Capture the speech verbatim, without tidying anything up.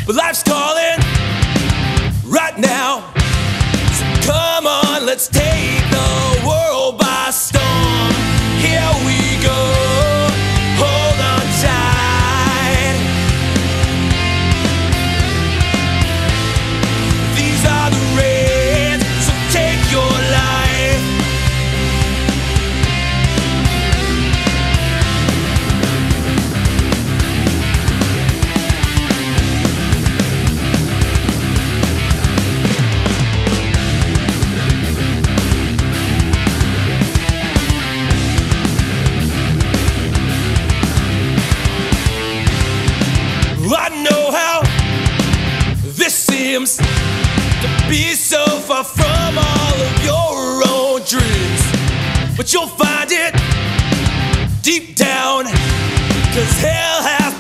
but life's calling right now. So come on, let's take the world by storm. Here we go, hold on tight. These are the reins, so take your life. I know how this seems to be so far from all of your own dreams, but you'll find it deep down, 'cause hell has